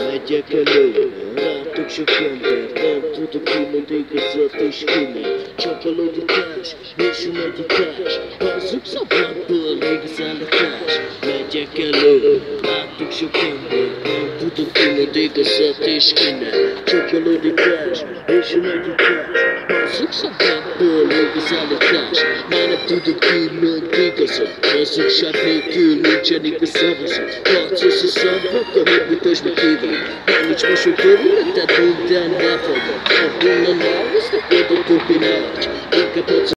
megyek előre, látok sok embert, nem tudok ki, de igazat és kinek. Csak a logikás, és a meditás, hazug szabadból igaz állítás. Megyek előre, látok sok embert, nem tudok ki, de igazat és kinek. Csak a logikás, és a meditás, hazug szabadból igaz állítás. Már nem tudok ki, de igazat, hazugság nélkül nincsen igaz szavazat. Harcos a szavak, a megmutasd kíván. Nincs mosó körülötted, minden elfogad. Ahonnan elvesznek, oda többi ne adj. Inkább